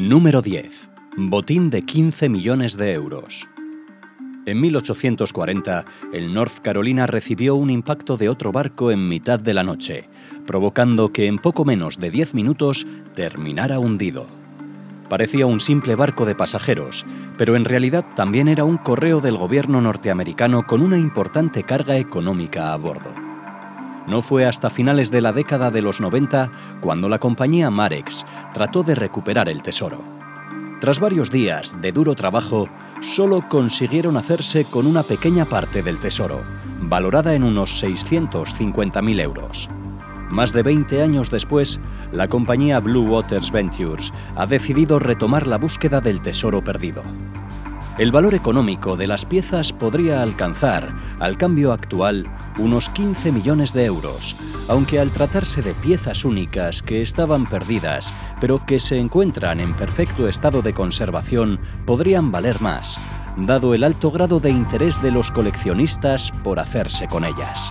Número 10. Botín de 15 millones de euros. En 1840, el North Carolina recibió un impacto de otro barco en mitad de la noche, provocando que en poco menos de 10 minutos terminara hundido. Parecía un simple barco de pasajeros, pero en realidad también era un correo del gobierno norteamericano con una importante carga económica a bordo. No fue hasta finales de la década de los 90 cuando la compañía Marex trató de recuperar el tesoro. Tras varios días de duro trabajo, solo consiguieron hacerse con una pequeña parte del tesoro, valorada en unos 650.000 euros. Más de 20 años después, la compañía Blue Waters Ventures ha decidido retomar la búsqueda del tesoro perdido. El valor económico de las piezas podría alcanzar, al cambio actual, unos 15 millones de euros, aunque al tratarse de piezas únicas que estaban perdidas, pero que se encuentran en perfecto estado de conservación, podrían valer más, dado el alto grado de interés de los coleccionistas por hacerse con ellas.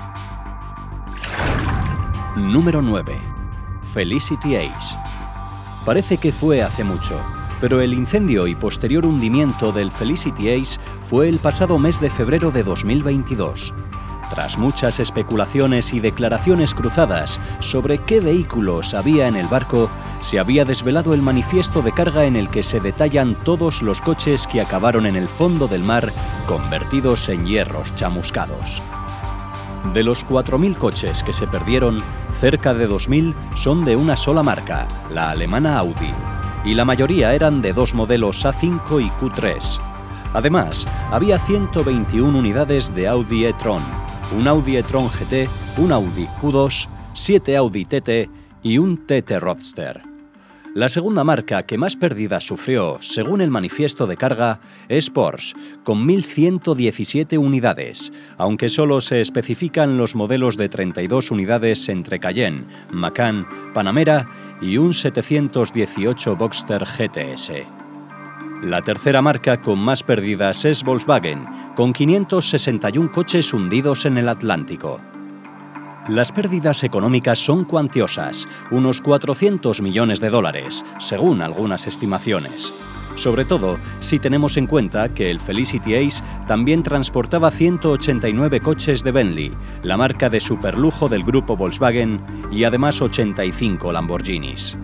Número 9. Felicity Ace. Parece que fue hace mucho, pero el incendio y posterior hundimiento del Felicity Ace fue el pasado mes de febrero de 2022. Tras muchas especulaciones y declaraciones cruzadas sobre qué vehículos había en el barco, se había desvelado el manifiesto de carga en el que se detallan todos los coches que acabaron en el fondo del mar convertidos en hierros chamuscados. De los 4.000 coches que se perdieron, cerca de 2.000 son de una sola marca, la alemana Audi, y la mayoría eran de dos modelos A5 y Q3. Además, había 121 unidades de Audi e-tron, un Audi e-tron GT, un Audi Q2, 7 Audi TT y un TT Roadster. La segunda marca que más pérdidas sufrió, según el manifiesto de carga, es Porsche, con 1.117 unidades, aunque solo se especifican los modelos de 32 unidades entre Cayenne, Macan, Panamera y un 718 Boxster GTS. La tercera marca con más pérdidas es Volkswagen, con 561 coches hundidos en el Atlántico. Las pérdidas económicas son cuantiosas, unos 400 millones de dólares, según algunas estimaciones. Sobre todo si tenemos en cuenta que el Felicity Ace también transportaba 189 coches de Bentley, la marca de superlujo del grupo Volkswagen, y además 85 Lamborghinis.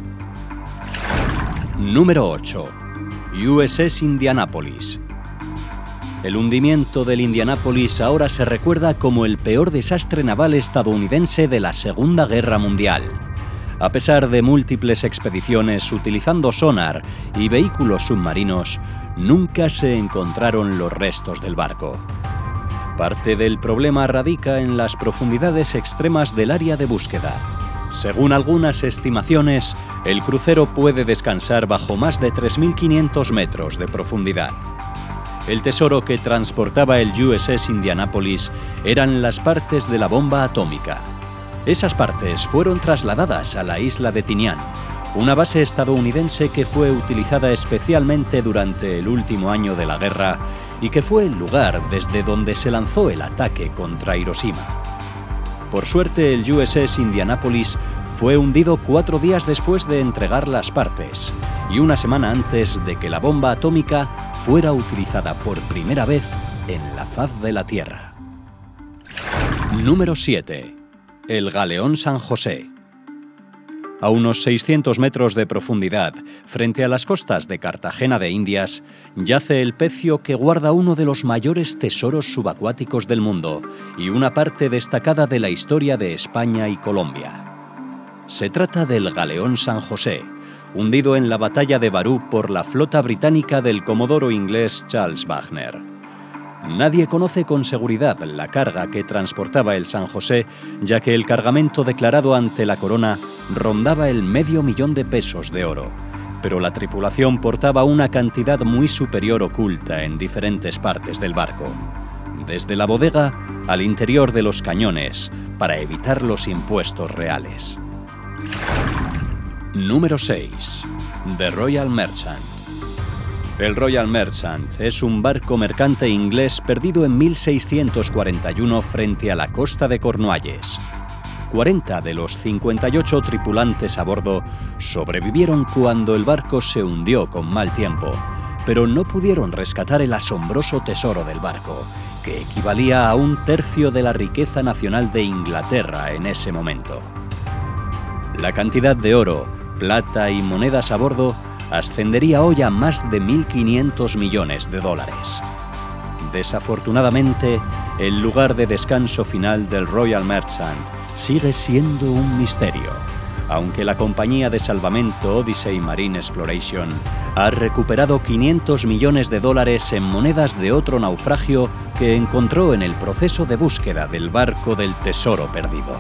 Número 8. USS Indianapolis. El hundimiento del Indianapolis ahora se recuerda como el peor desastre naval estadounidense de la Segunda Guerra Mundial. A pesar de múltiples expediciones utilizando sonar y vehículos submarinos, nunca se encontraron los restos del barco. Parte del problema radica en las profundidades extremas del área de búsqueda. Según algunas estimaciones, el crucero puede descansar bajo más de 3.500 metros de profundidad. El tesoro que transportaba el USS Indianapolis eran las partes de la bomba atómica. Esas partes fueron trasladadas a la isla de Tinian, una base estadounidense que fue utilizada especialmente durante el último año de la guerra y que fue el lugar desde donde se lanzó el ataque contra Hiroshima. Por suerte, el USS Indianapolis fue hundido 4 días después de entregar las partes y una semana antes de que la bomba atómica fuera utilizada por primera vez en la faz de la Tierra. Número 7. El Galeón San José. A unos 600 metros de profundidad, frente a las costas de Cartagena de Indias, yace el pecio que guarda uno de los mayores tesoros subacuáticos del mundo y una parte destacada de la historia de España y Colombia. Se trata del Galeón San José, hundido en la batalla de Barú por la flota británica del comodoro inglés Charles Wagner. Nadie conoce con seguridad la carga que transportaba el San José, ya que el cargamento declarado ante la corona rondaba el $500,000 de pesos de oro, pero la tripulación portaba una cantidad muy superior oculta en diferentes partes del barco, desde la bodega al interior de los cañones, para evitar los impuestos reales. Número 6. The Royal Merchant. El Royal Merchant es un barco mercante inglés perdido en 1641 frente a la costa de Cornualles. 40 de los 58 tripulantes a bordo sobrevivieron cuando el barco se hundió con mal tiempo, pero no pudieron rescatar el asombroso tesoro del barco, que equivalía a 1/3 de la riqueza nacional de Inglaterra en ese momento. La cantidad de oro, plata y monedas a bordo ascendería hoy a más de 1.500 millones de dólares. Desafortunadamente, el lugar de descanso final del Royal Merchant sigue siendo un misterio, aunque la compañía de salvamento Odyssey Marine Exploration ha recuperado 500 millones de dólares en monedas de otro naufragio que encontró en el proceso de búsqueda del barco del tesoro perdido.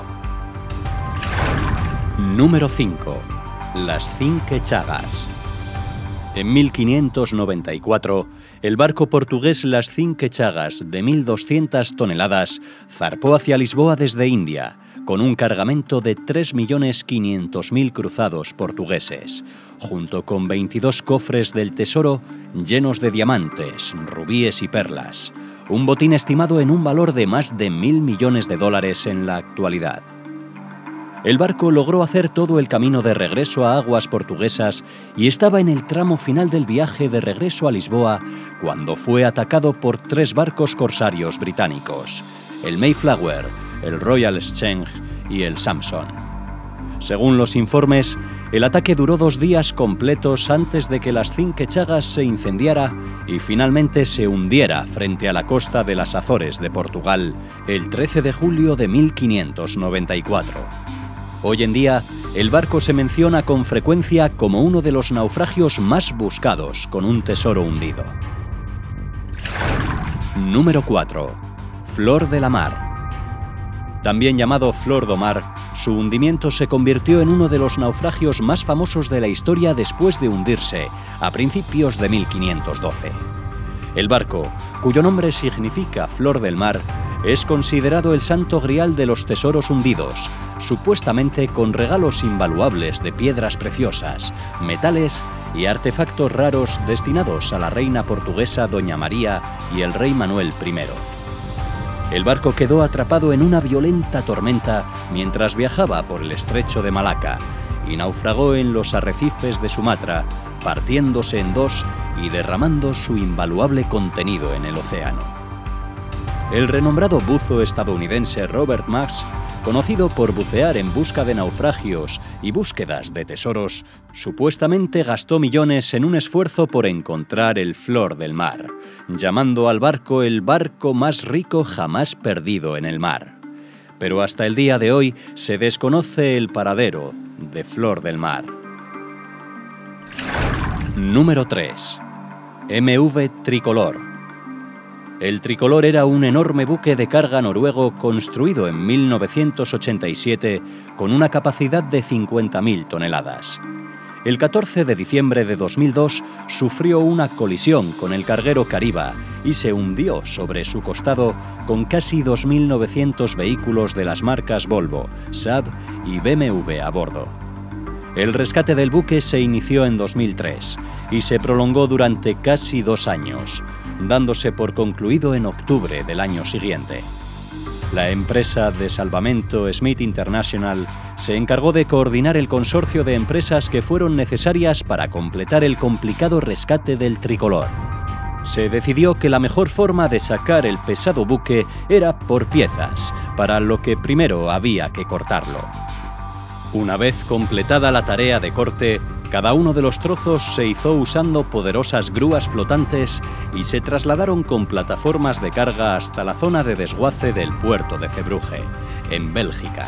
Número 5. Las Cinque Chagas. En 1594, el barco portugués Las Cinque Chagas, de 1.200 toneladas, zarpó hacia Lisboa desde India, con un cargamento de 3.500.000 cruzados portugueses, junto con 22 cofres del tesoro llenos de diamantes, rubíes y perlas, un botín estimado en un valor de más de 1.000 millones de dólares en la actualidad. El barco logró hacer todo el camino de regreso a aguas portuguesas y estaba en el tramo final del viaje de regreso a Lisboa cuando fue atacado por 3 barcos corsarios británicos, el Mayflower, el Royal Exchange y el Samson. Según los informes, el ataque duró 2 días completos antes de que las Cinque Chagas se incendiara y finalmente se hundiera frente a la costa de las Azores de Portugal el 13 de julio de 1594. Hoy en día, el barco se menciona con frecuencia como uno de los naufragios más buscados con un tesoro hundido. Número 4. Flor de la Mar. También llamado Flor do Mar, su hundimiento se convirtió en uno de los naufragios más famosos de la historia después de hundirse, a principios de 1512. El barco, cuyo nombre significa Flor del Mar, es considerado el santo grial de los tesoros hundidos, supuestamente con regalos invaluables de piedras preciosas, metales y artefactos raros destinados a la reina portuguesa Doña María y el rey Manuel I. El barco quedó atrapado en una violenta tormenta mientras viajaba por el estrecho de Malaca y naufragó en los arrecifes de Sumatra, partiéndose en 2 y derramando su invaluable contenido en el océano. El renombrado buzo estadounidense Robert Marsh, conocido por bucear en busca de naufragios y búsquedas de tesoros, supuestamente gastó millones en un esfuerzo por encontrar el Flor del Mar, llamando al barco el barco más rico jamás perdido en el mar. Pero hasta el día de hoy se desconoce el paradero de Flor del Mar. Número 3. MV Tricolor. El Tricolor era un enorme buque de carga noruego construido en 1987 con una capacidad de 50.000 toneladas. El 14 de diciembre de 2002 sufrió una colisión con el carguero Cariba y se hundió sobre su costado con casi 2.900 vehículos de las marcas Volvo, Saab y BMW a bordo. El rescate del buque se inició en 2003 y se prolongó durante casi 2 años, dándose por concluido en octubre del año siguiente. La empresa de salvamento Smith International se encargó de coordinar el consorcio de empresas que fueron necesarias para completar el complicado rescate del Tricolor. Se decidió que la mejor forma de sacar el pesado buque era por piezas, para lo que primero había que cortarlo. Una vez completada la tarea de corte, cada uno de los trozos se hizo usando poderosas grúas flotantes y se trasladaron con plataformas de carga hasta la zona de desguace del puerto de Zeebrugge, en Bélgica.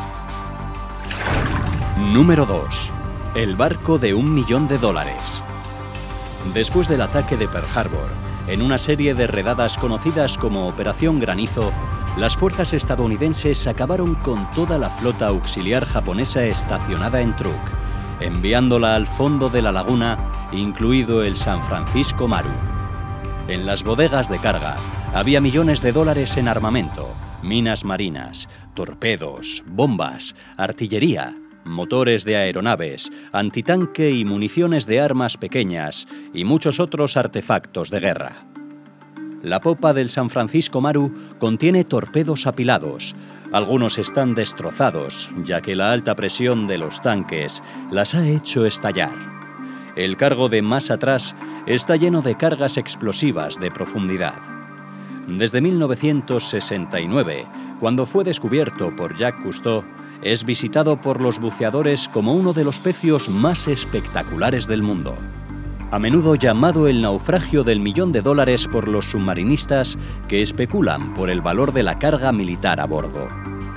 Número 2. El barco de $1 millón. Después del ataque de Pearl Harbor, en una serie de redadas conocidas como Operación Granizo, las fuerzas estadounidenses acabaron con toda la flota auxiliar japonesa estacionada en Truk, enviándola al fondo de la laguna, incluido el San Francisco Maru. En las bodegas de carga había millones de dólares en armamento, minas marinas, torpedos, bombas, artillería, motores de aeronaves, antitanque y municiones de armas pequeñas y muchos otros artefactos de guerra. La popa del San Francisco Maru contiene torpedos apilados. Algunos están destrozados, ya que la alta presión de los tanques las ha hecho estallar. El cargo de más atrás está lleno de cargas explosivas de profundidad. Desde 1969, cuando fue descubierto por Jacques Cousteau, es visitado por los buceadores como uno de los pecios más espectaculares del mundo. A menudo llamado el naufragio del $1.000.000 por los submarinistas que especulan por el valor de la carga militar a bordo.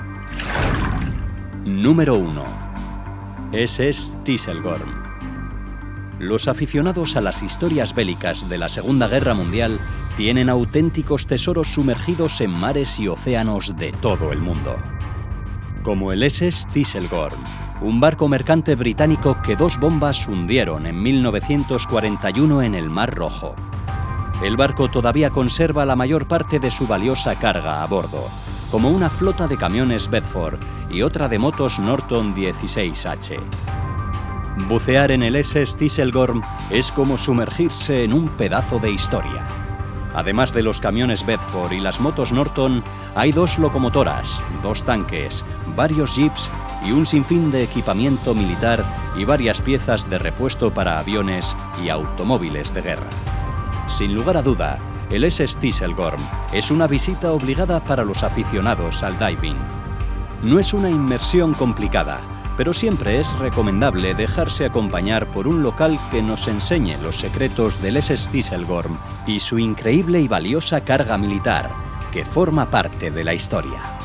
Número 1. SS Thistlegorm. Los aficionados a las historias bélicas de la Segunda Guerra Mundial tienen auténticos tesoros sumergidos en mares y océanos de todo el mundo. Como el SS Thistlegorm, un barco mercante británico que 2 bombas hundieron en 1941 en el Mar Rojo. El barco todavía conserva la mayor parte de su valiosa carga a bordo, como una flota de camiones Bedford y otra de motos Norton 16H. Bucear en el SS Thistlegorm es como sumergirse en un pedazo de historia. Además de los camiones Bedford y las motos Norton, hay 2 locomotoras, 2 tanques, varios jeeps y un sinfín de equipamiento militar y varias piezas de repuesto para aviones y automóviles de guerra. Sin lugar a duda, el SS Thistlegorm es una visita obligada para los aficionados al diving. No es una inmersión complicada, pero siempre es recomendable dejarse acompañar por un local que nos enseñe los secretos del SS Thistlegorm y su increíble y valiosa carga militar, que forma parte de la historia.